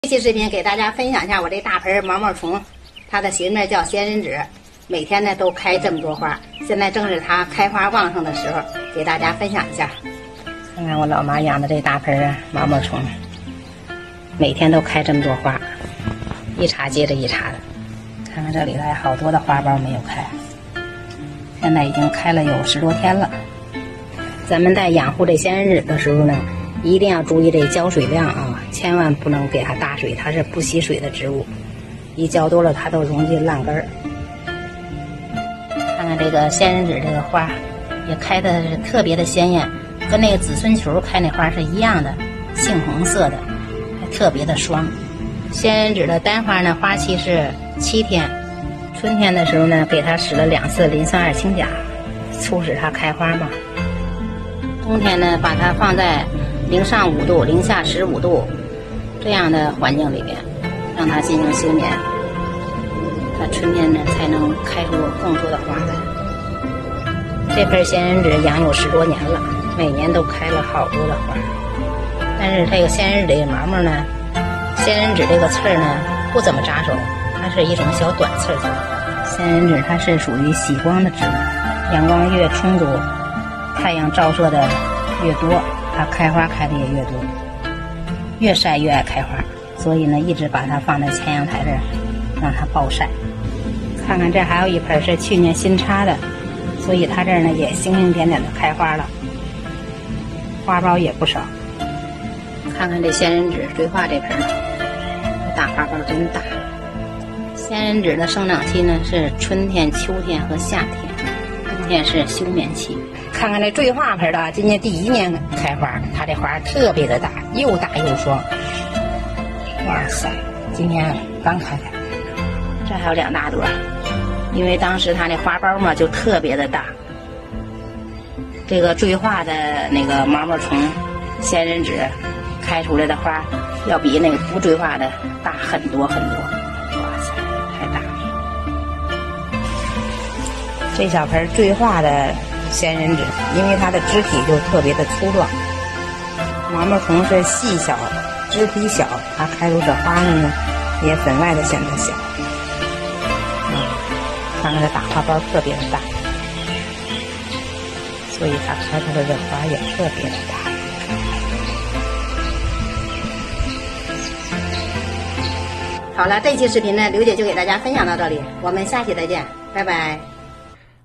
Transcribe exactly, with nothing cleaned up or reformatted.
这期视频给大家分享一下我这大盆毛毛虫，它的学名叫仙人指，每天呢都开这么多花，现在正是它开花旺盛的时候，给大家分享一下。看看我老妈养的这大盆毛毛虫，每天都开这么多花，一茬接着一茬的。看看这里头还好多的花苞没有开，现在已经开了有十多天了。咱们在养护这仙人指的时候呢，一定要注意这浇水量啊，千万不能给它大水，它是不吸水的植物，一浇多了它都容易烂根儿。看看这个仙人指这个花，也开的是特别的鲜艳，跟那个紫孙球开那花是一样的，杏红色的，还特别的霜。仙人指的单花呢，花期是七天，春天的时候呢，给它使了两次磷酸二氢钾，促使它开花嘛。冬天呢，把它放在零上五度、零下十五度这样的环境里边，让它进行休眠，它春天呢才能开出更多的花来。这盆仙人指养有十多年了，每年都开了好多的花。但是这个仙人指这个毛毛呢，仙人指这个刺儿呢不怎么扎手，它是一种小短刺刺。仙人指它是属于喜光的植物，阳光越充足，太阳照射的越多，它开花开的也越多，越晒越爱开花，所以呢一直把它放在前阳台这儿让它暴晒。看看这还有一盆是去年新插的，所以它这儿呢也星星点点的开花了，花苞也不少。看看这仙人指追化这盆呢，这大花苞真大。仙人指的生长期呢是春天、秋天和夏天，冬天是休眠期。看看这缀化盆的，今年第一年开花，它这花特别的大，又大又双。哇塞，今年刚开开，这还有两大朵，因为当时它那花苞嘛就特别的大。这个缀化的那个毛毛虫仙人指开出来的花，要比那个不缀化的大很多很多。哇塞，太大了！这小盆缀化的仙人指，因为它的枝体就特别的粗壮，毛毛虫是细小，枝体小，它开出这花呢也分外的显得小。嗯，看看这大花苞特别的大，所以它开出来的花也特别的大。好了，这期视频呢，刘姐就给大家分享到这里，我们下期再见，拜拜。